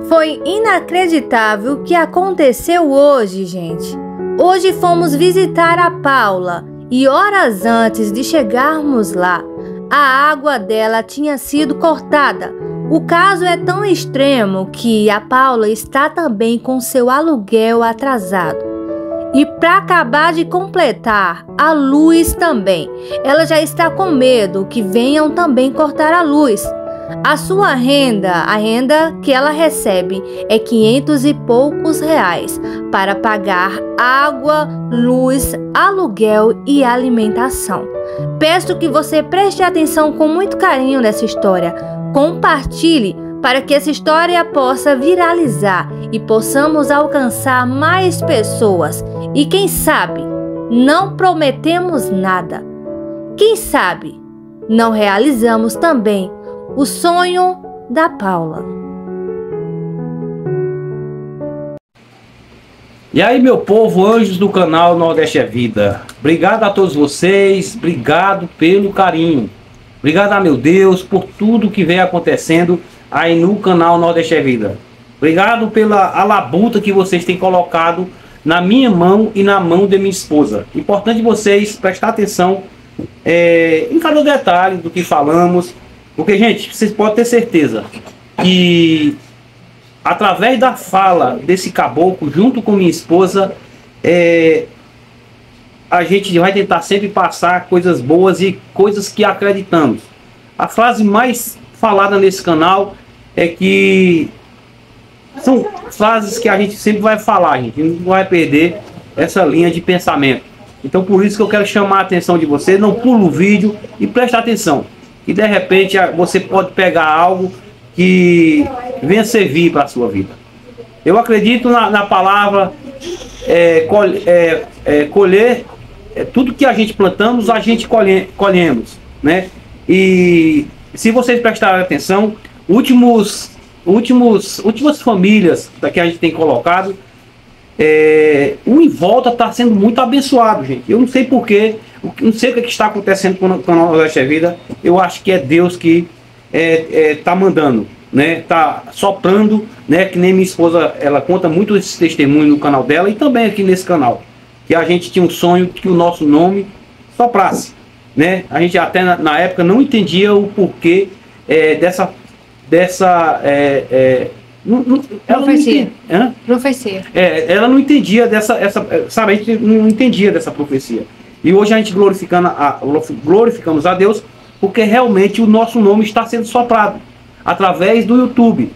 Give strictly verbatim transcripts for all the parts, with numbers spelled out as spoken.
Foi inacreditável o que aconteceu hoje, gente. Hoje fomos visitar a Paula e horas antes de chegarmos lá, a água dela tinha sido cortada. O caso é tão extremo que a Paula está também com seu aluguel atrasado. E para acabar de completar, a luz também. Ela já está com medo que venham também cortar a luz. A sua renda, a renda que ela recebe é quinhentos e poucos reais para pagar água, luz, aluguel e alimentação. Peço que você preste atenção com muito carinho nessa história. Compartilhe para que essa história possa viralizar e possamos alcançar mais pessoas. E quem sabe, não prometemos nada. Quem sabe, não realizamos também o sonho da Paula. E aí, meu povo, anjos do canal Nordeste é Vida. Obrigado a todos vocês, obrigado pelo carinho. Obrigado a meu Deus por tudo que vem acontecendo aí no canal Nordeste é Vida. Obrigado pela a labuta que vocês têm colocado na minha mão e na mão de minha esposa. Importante vocês prestar atenção é, em cada detalhe do que falamos. Porque, gente, vocês podem ter certeza que através da fala desse caboclo, junto com minha esposa, é, a gente vai tentar sempre passar coisas boas e coisas que acreditamos. A frase mais falada nesse canal é que são frases que a gente sempre vai falar, gente, não vai perder essa linha de pensamento. Então, por isso que eu quero chamar a atenção de vocês, não pula o vídeo e presta atenção. E de repente você pode pegar algo que venha servir para a sua vida. Eu acredito na, na palavra é, colhe, é, é, colher, é, tudo que a gente plantamos, a gente colhe, colhemos, né? E se vocês prestarem atenção, últimos, últimos, últimas famílias que a gente tem colocado, é, um em volta está sendo muito abençoado, gente. Eu não sei porquê. Não sei o que está acontecendo com o canal Nordeste é Vida. Eu acho que é Deus que é, é, tá mandando, né? Tá soprando, né? Que nem minha esposa, ela conta muito esses testemunhos no canal dela e também aqui nesse canal. Que a gente tinha um sonho que o nosso nome soprasse, né? A gente até na, na época não entendia o porquê é, dessa dessa é, é, não, não, ela profecia. Não entendia, profecia. É, ela não entendia dessa essa, sabe? A gente não entendia dessa profecia. E hoje a gente glorificando a, glorificamos a Deus porque realmente o nosso nome está sendo soprado através do YouTube.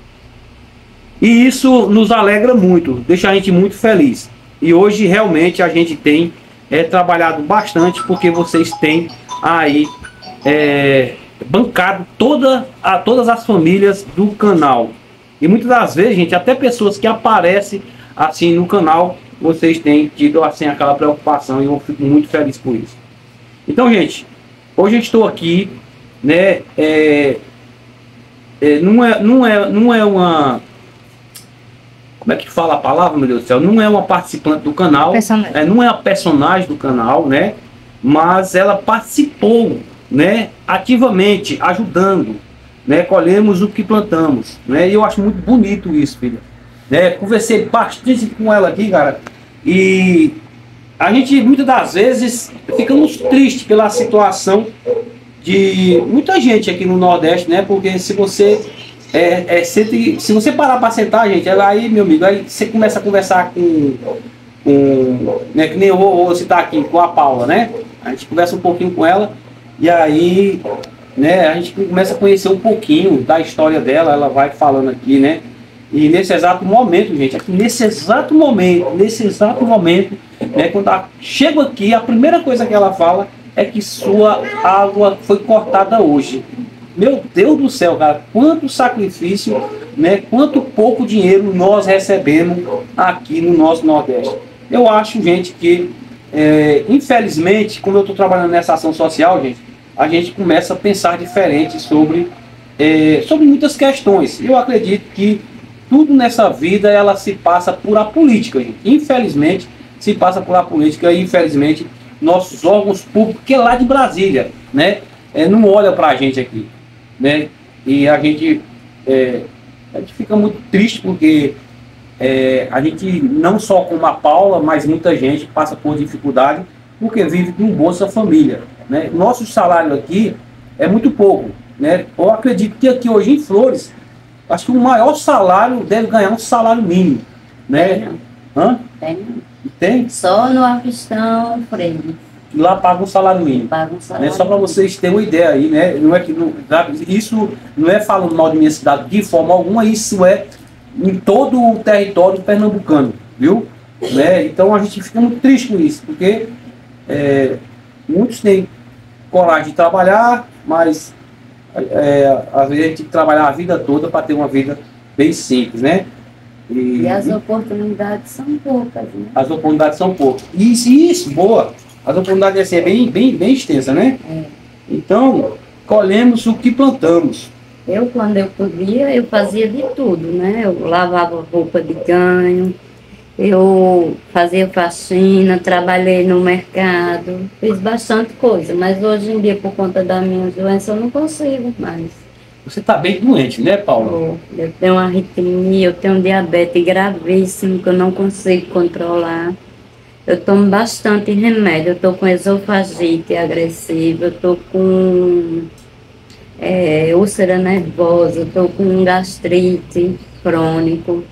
E isso nos alegra muito, deixa a gente muito feliz. E hoje realmente a gente tem é, trabalhado bastante porque vocês têm aí é, bancado toda, a, todas as famílias do canal. E muitas das vezes, gente, até pessoas que aparecem assim no canal, vocês têm tido assim aquela preocupação e eu fico muito feliz por isso. Então, gente, hoje eu estou aqui, né? É, é, não é, não é, não é uma, como é que fala a palavra, meu Deus do céu? Não é uma participante do canal, é, não é a personagem do canal, né? Mas ela participou, né? Ativamente, ajudando, né? Colhemos o que plantamos, né? E eu acho muito bonito isso, filha. Né? Conversei bastante com ela aqui, cara, e a gente muitas das vezes ficamos tristes pela situação de muita gente aqui no Nordeste, né? Porque se você é, é, se, se você parar para sentar, gente, aí, meu amigo, aí você começa a conversar com, com né, que nem eu vou, vou citar aqui com a Paula, né? A gente conversa um pouquinho com ela e aí, né? A gente começa a conhecer um pouquinho da história dela, ela vai falando aqui, né? E nesse exato momento, gente, aqui nesse exato momento, nesse exato momento, né, quando ela chega aqui, a primeira coisa que ela fala é que sua água foi cortada hoje. Meu Deus do céu, cara, quanto sacrifício, né, quanto pouco dinheiro nós recebemos aqui no nosso Nordeste. Eu acho, gente, que, é, infelizmente, como eu estou trabalhando nessa ação social, gente, a gente começa a pensar diferente sobre, é, sobre muitas questões. Eu acredito que tudo nessa vida ela se passa por a política, gente. Infelizmente se passa por a política e infelizmente nossos órgãos públicos, que é lá de Brasília, né, é, não olha para a gente aqui, né, e a gente é, A gente fica muito triste porque é, a gente, não só como a Paula, mas muita gente passa por dificuldade porque vive com Bolsa Família, né? Nosso salário aqui é muito pouco, né? Eu acredito que aqui hoje em Flores, acho que o maior salário deve ganhar um salário mínimo, né? Tem, Hã? tem. Tem? Só no Avistão Freire. Lá paga um salário mínimo. Paga um salário. Né? Só para vocês terem uma ideia aí, né? Não é que não, isso não é falando mal de minha cidade de forma alguma, isso é em todo o território pernambucano, viu? Né? Então a gente fica muito triste com isso, porque é, muitos têm coragem de trabalhar, mas é, às vezes a gente tem que trabalhar a vida toda para ter uma vida bem simples, né? E, E as oportunidades são poucas, né? As oportunidades são poucas. Isso, isso, boa. As oportunidades assim, é bem, bem, bem extensa, né? É. Então, colhemos o que plantamos. Eu, quando eu podia, eu fazia de tudo, né? Eu lavava roupa de ganho, eu fazia faxina, trabalhei no mercado, fiz bastante coisa, mas hoje em dia, por conta da minha doença, eu não consigo mais. Você está bem doente, né, Paula? Eu, eu tenho uma arritmia, eu tenho um diabetes gravíssimo que eu não consigo controlar. Eu tomo bastante remédio, eu estou com esofagite agressiva, eu estou com é, úlcera nervosa, eu estou com gastrite crônico,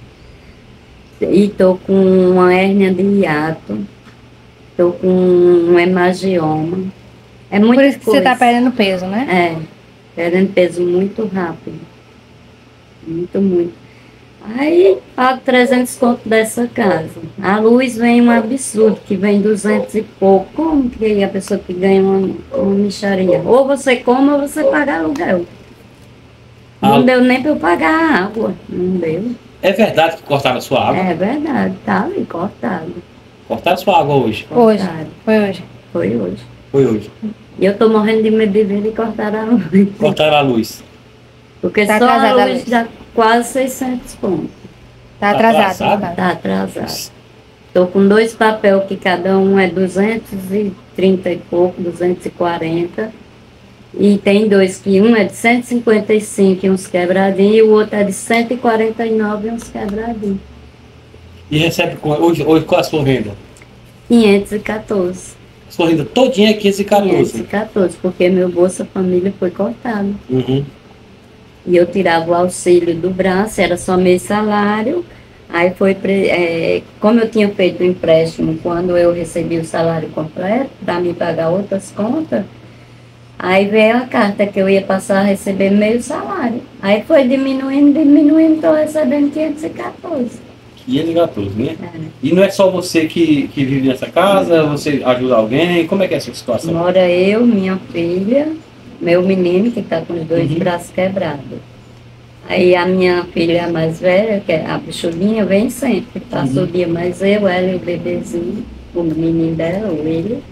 e estou com uma hérnia de hiato, estou com um hemangioma. É muito Por isso que coisa. você tá perdendo peso, né? É, perdendo peso muito rápido. Muito, muito. Aí pago trezentos conto dessa casa. A luz vem um absurdo, que vem duzentos e pouco. Como que a pessoa que ganha uma, uma mixaria? Ou você come ou você paga aluguel. Não Ah. deu nem para eu pagar a água. Não deu. É verdade que cortaram a sua água? É verdade, tá ali cortado. Cortaram a sua água hoje? Hoje. Cortaram. Foi hoje. Foi hoje. Foi hoje. E eu tô morrendo de medo de ver e cortar a luz. Cortaram a luz. Porque Tá só a atrasada a luz luz. dá quase seiscentos pontos. Tá Tá atrasado. atrasado? no caso. Tá atrasado. Estou com dois papéis que cada um é duzentos e trinta e pouco, duzentos e quarenta. E tem dois que um é de cento e cinquenta e cinco e uns quebradinhos, e o outro é de cento e quarenta e nove e uns quebradinhos. E recebe com- hoje, hoje qual é a sua renda? quinhentos e quatorze. Sua renda todinha é quinhentos e quinhentos e quatorze. quatorze, porque meu Bolsa Família foi cortado. Uhum. E eu tirava o auxílio do braço, era só meio salário. Aí foi, pre- é, como eu tinha feito o empréstimo quando eu recebi o salário completo, para me pagar outras contas, aí veio a carta que eu ia passar a receber meio salário. Aí foi diminuindo, diminuindo, estou recebendo quinhentos e quatorze. quinhentos e quatorze, né? É. E não é só você que, que vive nessa casa? Você ajuda alguém? Como é que é essa situação? Mora eu, minha filha, meu menino que está com os dois Uhum. braços quebrados. Aí a minha filha mais velha, que é a bichulinha, vem sempre. Passa Uhum. o dia mais eu, ela e o bebezinho, o menino dela, o William.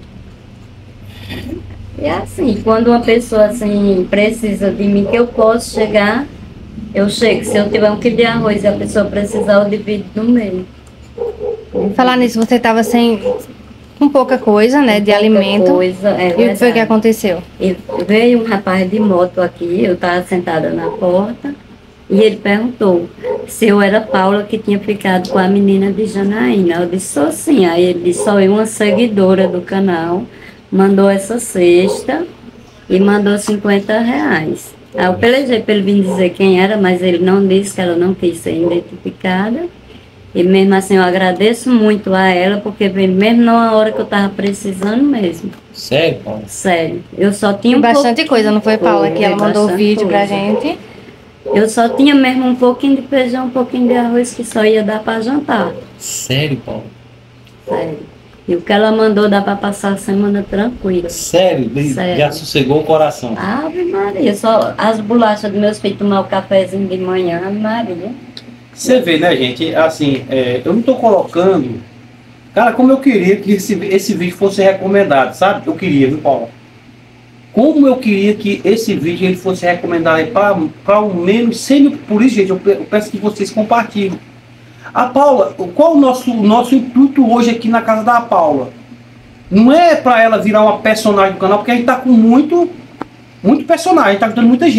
E assim, quando uma pessoa assim precisa de mim, que eu posso chegar, eu chego. Se eu tiver um quilo de arroz e a pessoa precisar, eu divido no meio. Falar nisso, você tava sem com pouca coisa, né, de Pouca alimento. coisa, é E o que foi que verdade. aconteceu? E veio um rapaz de moto aqui, eu estava sentada na porta, e ele perguntou se eu era Paula que tinha ficado com a menina de Janaína. Eu disse, sou sim. Aí ele disse, sou eu, uma seguidora do canal, mandou essa cesta e mandou cinquenta reais. Aí eu pelejei para ele vir dizer quem era, mas ele não disse, que ela não quis ser identificada. E mesmo assim eu agradeço muito a ela, porque veio mesmo na hora que eu estava precisando mesmo. Sério, Paulo? Sério, eu só tinha um Bastante pouquinho- coisa, não foi, Paula? Foi, Que ela mandou o bastante vídeo pra coisa. gente. Eu só tinha mesmo um pouquinho de feijão, um pouquinho de arroz que só ia dar para jantar. Sério, Paulo? Sério. E o que ela mandou dá para passar a semana tranquila. Sério? Sério. Já sossegou o coração. Ave Maria, só as bolachas dos meus filhos tomar o cafezinho de manhã, Ave Maria. Você vê, né, gente? Assim, é, eu não tô colocando. Cara, como eu queria que esse, esse vídeo fosse recomendado, sabe? Eu queria, viu, Paulo? Como eu queria que esse vídeo ele fosse recomendado para ao menos cem mil. Por isso, gente, eu pe- eu peço que vocês compartilhem. A Paula, qual o nosso, o nosso intuito hoje aqui na casa da Paula? Não é para ela virar uma personagem do canal, porque a gente tá com muito, muito personagem, a gente tá ajudando muita gente.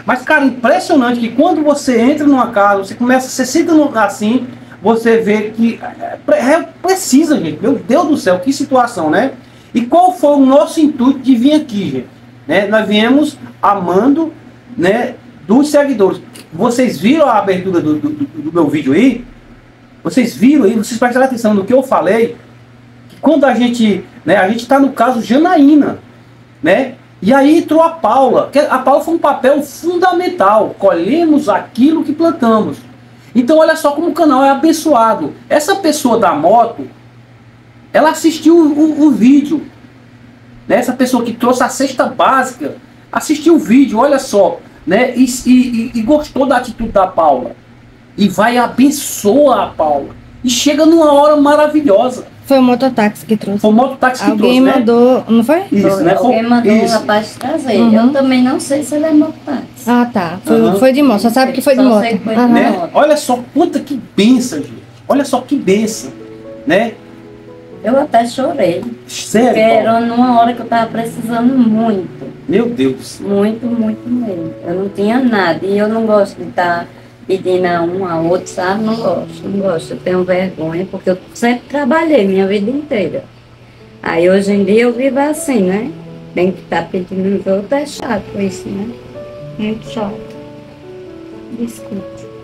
Mas, cara, impressionante que quando você entra numa casa, você começa, você senta num lugar assim, você vê que é, é, precisa, gente. Meu Deus do céu, que situação, né? E qual foi o nosso intuito de vir aqui, gente? Né? Nós viemos amando, né, dos seguidores. Vocês viram a abertura do, do, do meu vídeo aí? Vocês viram aí? Vocês prestaram atenção no que eu falei? Que quando a gente, né, a gente está no caso Janaína, né? E aí entrou a Paula. A Paula foi um papel fundamental. Colhemos aquilo que plantamos. Então olha só como o canal é abençoado. Essa pessoa da moto, ela assistiu o, o, o vídeo. Né? Essa pessoa que trouxe a cesta básica, assistiu o vídeo, olha só. Né? E, e, e gostou da atitude da Paula. E vai e abençoa a Paula. E chega numa hora maravilhosa. Foi o mototáxi que trouxe. Foi o mototáxi que Alguém trouxe, mandou, né? não foi? Isso, Foi, né? Alguém mandou Isso. o rapaz trazer. Uhum. Eu também não sei se ele é mototáxi. Ah, tá. Foi, Uhum. foi de moto. Só sabe que foi de Só moto. sei que foi de Aham. Né? moto. Olha só quanta que benção, gente. Olha só que benção, né? Eu até chorei. Sério, Porque Paulo? era numa hora que eu tava precisando muito. Meu Deus do céu. Muito, muito mesmo. Eu não tinha nada. E eu não gosto de estar pedindo a um a outro, sabe? Não gosto, não gosto. Eu tenho vergonha, porque eu sempre trabalhei minha vida inteira. Aí hoje em dia eu vivo assim, né? Tem que estar pedindo os outros, é chato isso, né? Muito chato. Desculpe.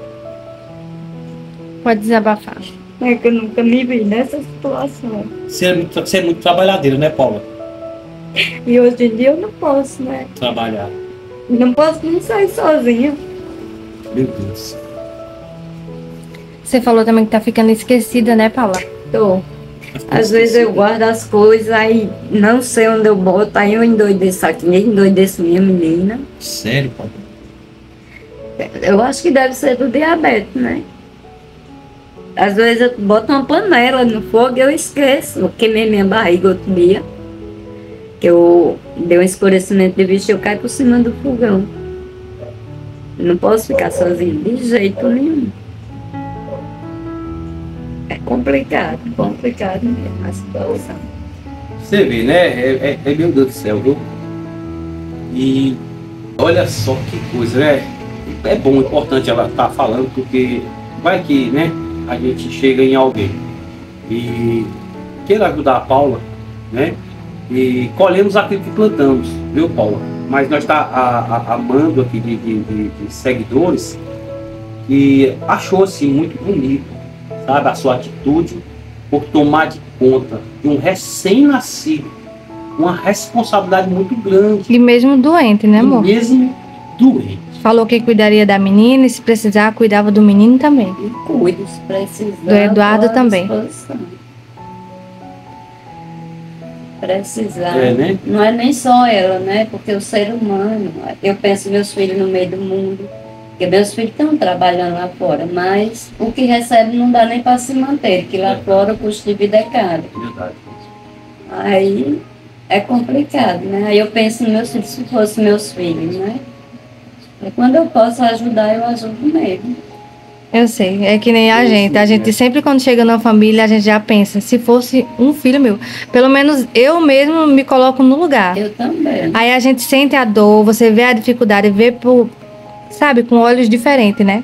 Pode desabafar. É que eu nunca me vi nessa situação. Você é muito, você é muito trabalhadeira, né, Paula? E hoje em dia eu não posso, né? Trabalhar. Não posso nem sair sozinha. Meu Deus. Você falou também que tá ficando esquecida, né, Paula? Tô. Às vezes eu guardo as coisas, aí não sei onde eu boto, aí eu endoideço aqui, nem endoideço minha menina. Sério, Paula? Eu acho que deve ser do diabetes, né? Às vezes eu boto uma panela no fogo e eu esqueço. Eu queimei minha barriga outro dia. Que eu dei um escurecimento de vista e eu caio por cima do fogão. Não posso ficar sozinha de jeito nenhum. É complicado, complicado mesmo a situação. Você vê, né? É, é, é meu Deus do céu, viu? E olha só que coisa, né? É bom, importante ela estar falando, porque vai que, né? A gente chega em alguém e queira ajudar a Paula, né? E colhemos aquilo que plantamos, viu, Paula? Mas nós está amando aqui de, de, de, de seguidores que achou assim muito bonito, sabe, a sua atitude por tomar de conta de um recém-nascido, uma responsabilidade muito grande. E mesmo doente, né, amor? E mesmo doente. Falou que cuidaria da menina e se precisar, cuidava do menino também. E cuido, se precisar. Do Eduardo tô à também. disposição. Precisar. É, né? Não é nem só ela, né? Porque o ser humano, eu penso meus filhos no meio do mundo, porque meus filhos estão trabalhando lá fora, mas o que recebe não dá nem para se manter, que lá fora o custo de vida é caro. Verdade. Aí é complicado, né? Aí eu penso nos meus filhos, se fossem meus filhos, né? E quando eu posso ajudar, eu ajudo mesmo. Eu sei, é que nem a gente. A gente sempre quando chega na família, a gente já pensa, se fosse um filho meu, pelo menos eu mesmo me coloco no lugar. Eu também. Aí a gente sente a dor, você vê a dificuldade, vê por, sabe, com olhos diferentes, né?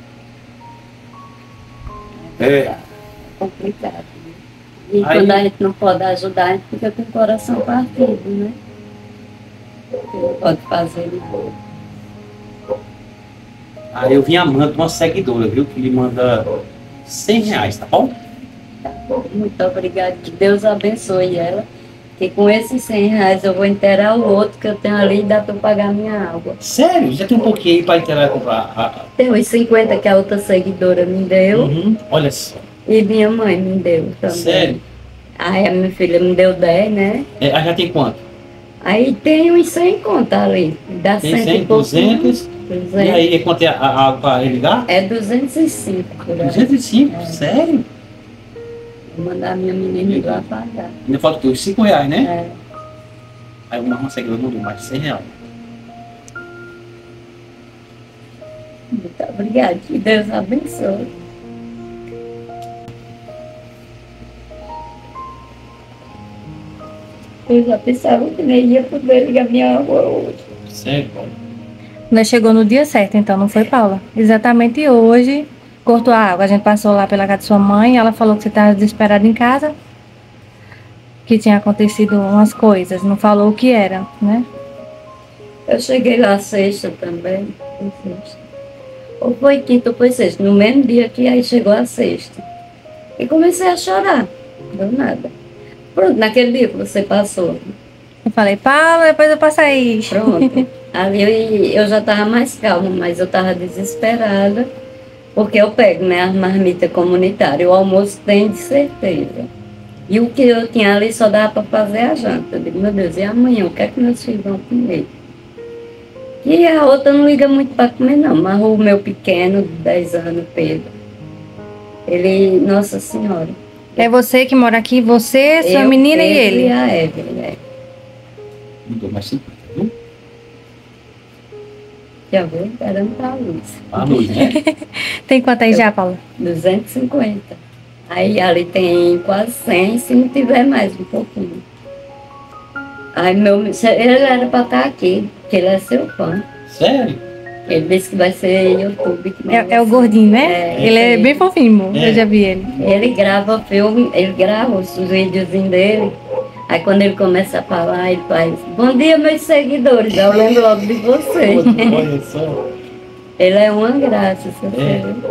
É, Complicado. E Aí- quando a gente não pode ajudar, a gente fica com o coração partido, né? Não pode fazer nada. aí eu vim amando uma seguidora, viu? Que lhe manda cem reais, tá bom? Muito obrigada, que Deus abençoe ela. Que com esses cem reais eu vou inteirar o outro que eu tenho ali e dá para eu pagar minha água. Sério? Já tem um pouquinho aí para entrar comprar. A, a... Tem os cinquenta que a outra seguidora me deu Uhum. Olha só. e minha mãe me deu também. Sério? Aí a minha filha me deu dez, né? É, ah, já tem quanto? Aí tem uns cem contas ali. Dá Tem cento cem, e pouco. duzentos. duzentos. E aí, quanto é a a água para ele ligar? É duzentos e cinco por aí. duzentos e cinco, sério? Vou mandar a minha menina ir lá pagar. Ainda falta o quê? Uns cinco reais, né? É. Aí uma seguidora mandou mais de cem reais. Muito obrigada. Que Deus abençoe. Eu já pensava que nem ia poder ligar minha água hoje. Sério, Paulo? Nós chegou no dia certo, então, não foi, Paula? Exatamente hoje, cortou a água. A gente passou lá pela casa de sua mãe, ela falou que você estava desesperada em casa, que tinha acontecido umas coisas, não falou o que era, né? Eu cheguei lá sexta também, foi sexta. Ou foi quinta ou foi sexta, no mesmo dia que aí chegou a sexta. E comecei a chorar, não deu nada. Pronto, naquele dia que você passou. Eu falei, Paula, depois eu passo aí. Pronto. Ali eu, eu já estava mais calma, mas eu estava desesperada, porque eu pego, né, a marmita comunitária, o almoço tem de certeza. E o que eu tinha ali só dava para fazer a janta. Eu digo, meu Deus, e amanhã, o que é que meus filhos vão comer? E a outra não liga muito para comer, não, mas o meu pequeno, de dez anos, Pedro, ele, Nossa Senhora. É você que mora aqui, você, sua eu, menina Pedro e ele? E a Evelyn, é. Não dou mais cinquenta, viu? Já vou esperando para a luz. A luz, né? Tem quanto aí já, Paula? duzentos e cinquenta. Aí ali tem quase cem, se não tiver mais um pouquinho. Aí meu, ele era para estar aqui, porque ele é seu fã. Sério? Ele disse que vai ser YouTube. Que É, é o gordinho, né? É, ele é esse bem fofinho, É. eu já vi ele. Ele grava filme, ele grava os videozinhos dele. Aí quando ele começa a falar, ele faz, bom dia meus seguidores, eu lembro logo de você. Olha só. Ele é uma graça, você É. vê.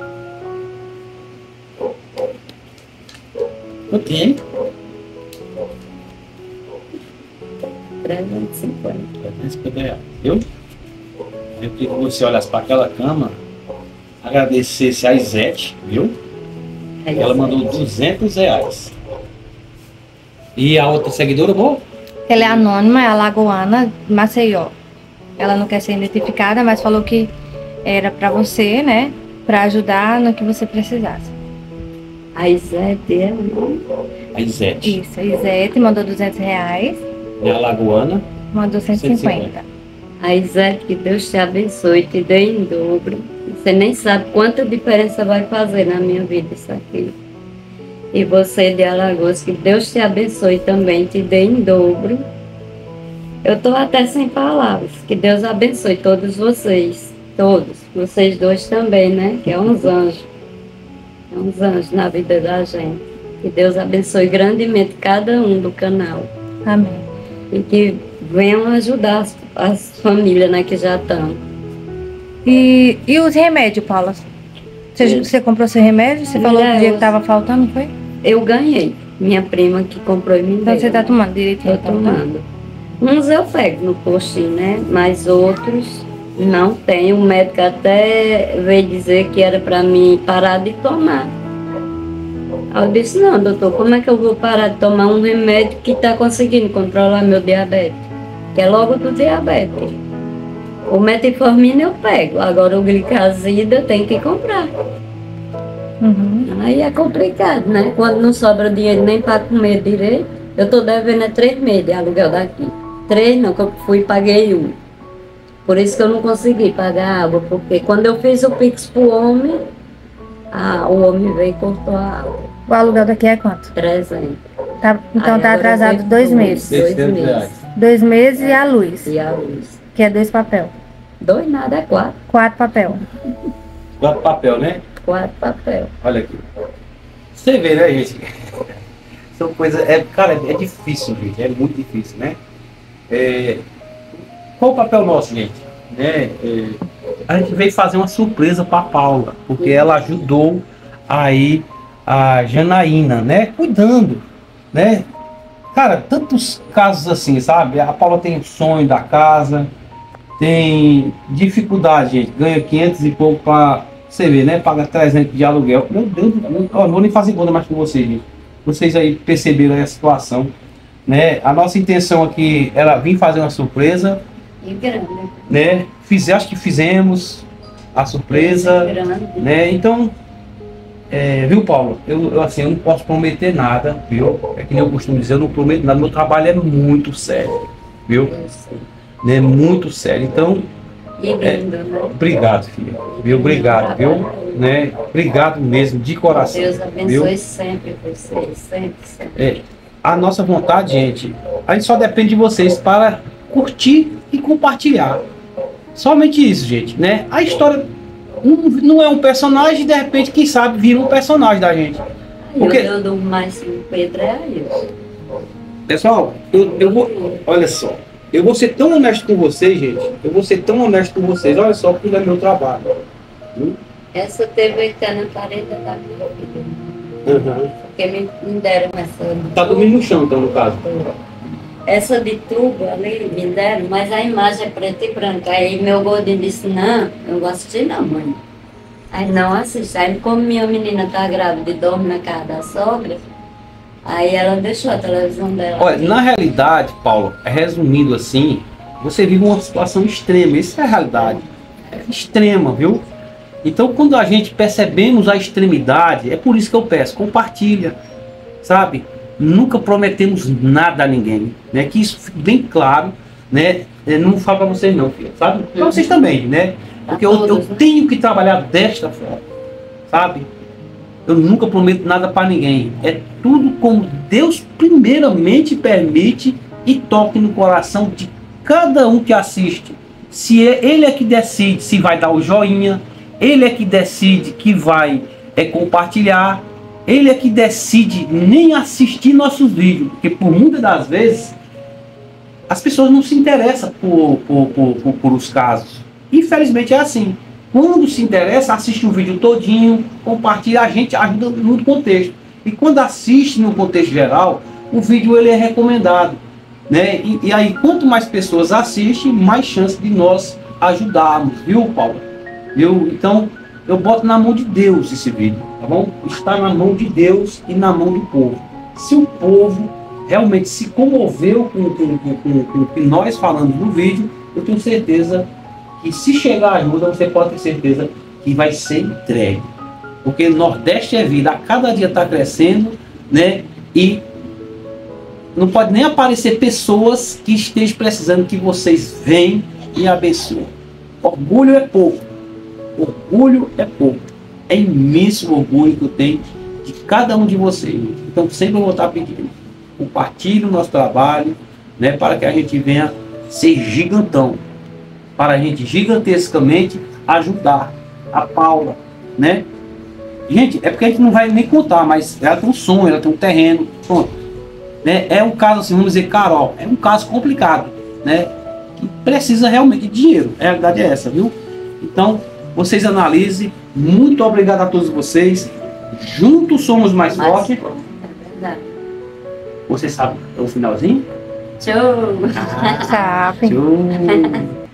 Ok. trezentos e cinquenta. trezentos e cinquenta reais, viu? Eu queria que você olhasse para aquela cama, agradecesse a Isete, viu? Aí, Ela assim, mandou duzentos reais. E a outra seguidora, amor? Ela é anônima, é a Lagoana Maceió. Ela não quer ser identificada, mas falou que era pra você, né? Pra ajudar no que você precisasse. A Isete é A Isete. Isso, a Isete mandou duzentos reais, E a Lagoana. mandou cento e cinquenta. A Isete, que Deus te abençoe, te dê em dobro. Você nem sabe quanta diferença vai fazer na minha vida isso aqui. E você de Alagoas, que Deus te abençoe também, te dê em dobro. Eu estou até sem palavras. Que Deus abençoe todos vocês. Todos. Vocês dois também, né? Que é uns anjos. É uns anjos na vida da gente. Que Deus abençoe grandemente cada um do canal. Amém. E que venham ajudar as, as famílias, né, que já estão. E, e os remédios, Paula? Você, Sim. você comprou seu remédio? Você falou É, que o dia eu- que tava faltando, não foi? Eu ganhei. Minha prima que comprou e me deu. Então você tá tomando direitinho. Estou então, tá? tomando. Uns eu pego no postinho, né? Mas outros não tem. O médico até veio dizer que era para mim parar de tomar. Aí eu disse, não, doutor, como é que eu vou parar de tomar um remédio que está conseguindo controlar meu diabetes? Que é logo do diabetes. O metformina eu pego, agora o glicazida eu tenho que comprar. Uhum. Aí é complicado, né? Quando não sobra dinheiro nem para comer direito, eu estou devendo é três meses de aluguel daqui. Três não, que eu fui e paguei um. Por isso que eu não consegui pagar água, porque quando eu fiz o Pix pro homem, ah, o homem veio e cortou a água. O aluguel daqui é quanto? trezentos. Tá, então Aí tá agora atrasado veio dois dois. meses. Dois seiscentos meses. reais. Dois meses e a luz, E a luz. que é dois papel. Dois nada, é quatro. Quatro papel. Quatro papel, né? Quatro papel. Olha aqui. Você vê, né, gente? São coisas. É, cara, é difícil, gente. É muito difícil, né? É, qual o papel nosso, gente? Né? É, a gente veio fazer uma surpresa para Paula, porque ela ajudou aí a Janaína, né? Cuidando, né? Cara, tantos casos assim, sabe? A Paula tem sonho da casa, tem dificuldade, gente. Ganha quinhentos e pouco para você ver, né? Paga trezentos de aluguel. Meu Deus, ó, não vou nem fazer conta mais com vocês, gente. Vocês aí perceberam aí a situação, né? A nossa intenção aqui era vir fazer uma surpresa, E grande. né? Fiz, acho que fizemos a surpresa, Grande. né? Então, é, viu, Paulo? Eu, eu, assim, eu não posso prometer nada, viu? É que nem eu costumo dizer, eu não prometo nada. Meu trabalho é muito sério, viu? Eu sei. Né? Muito sério. Então, E lindo, né? obrigado, filha. Viu? Obrigado, viu? Né? Obrigado mesmo, de coração. Deus abençoe Viu? sempre vocês, sempre, sempre. É, a nossa vontade, gente, a gente só depende de vocês para curtir e compartilhar. Somente isso, gente, né? A história um- não é um personagem, de repente, quem sabe, vira um personagem da gente. Porque- Eu, eu dou mais com o Pedro, é isso. Pessoal, eu, eu vou. Olha só. Eu vou ser tão honesto com vocês, gente. Eu vou ser tão honesto com vocês. Olha só, porque é meu trabalho. Viu? Essa T V que tá na parede da minha vida. Uhum. Porque me, me deram essa. Tá dormindo no chão, então, no caso. Essa de tubo ali me deram, mas a imagem é preta e branca. Aí meu gordinho disse, não, eu vou assistir não, mãe. Aí não assisti. Aí como minha menina tá grávida e dorme na casa da sogra, aí ela deixou a televisão dela. Olha, aqui. na realidade, Paulo, resumindo assim, você vive uma situação extrema. Isso é a realidade. É extrema, viu? Então, quando a gente percebemos a extremidade, é por isso que eu peço, compartilha, sabe? Nunca prometemos nada a ninguém, né? Que isso fique bem claro, né? Eu não falo para vocês não, filha, sabe? Para vocês também, né? Porque eu, eu tenho que trabalhar desta forma, sabe? Eu nunca prometo nada para ninguém. É tudo como Deus primeiramente permite e toque no coração de cada um que assiste. Se é, ele é que decide se vai dar o joinha, ele é que decide que vai é, compartilhar, ele é que decide nem assistir nossos vídeos, porque por muitas das vezes as pessoas não se interessam por, por, por, por, por os casos. Infelizmente é assim. Quando se interessa, assiste o vídeo todinho, compartilha, a gente ajuda no contexto. E quando assiste no contexto geral, o vídeo ele é recomendado, né? E, e aí, quanto mais pessoas assistem, mais chance de nós ajudarmos, viu, Paulo? Viu? Então, eu boto na mão de Deus esse vídeo, tá bom? Está na mão de Deus e na mão do povo. Se o povo realmente se comoveu com, com, com, com, com o que nós falamos no vídeo, eu tenho certeza que se chegar ajuda, você pode ter certeza que vai ser entregue. Porque Nordeste é vida, a cada dia está crescendo, né? E não pode nem aparecer pessoas que estejam precisando que vocês venham e abençoem. Orgulho é pouco. Orgulho é pouco. É imenso o orgulho que eu tenho de cada um de vocês. Então sempre eu vou estar pedindo. Compartilhe o nosso trabalho, né? Para que a gente venha ser gigantão. Para a gente gigantescamente ajudar a Paula, né? Gente, é porque a gente não vai nem contar, mas ela tem um sonho, ela tem um terreno, pronto. Né? É um caso assim, vamos dizer, Carol, é um caso complicado, né? Que precisa realmente de dinheiro, a realidade é essa, viu? Então, vocês analisem, muito obrigado a todos vocês, juntos somos mais Mas, fortes. é verdade. Você sabe o finalzinho? Tchau. Sabe? Tchau.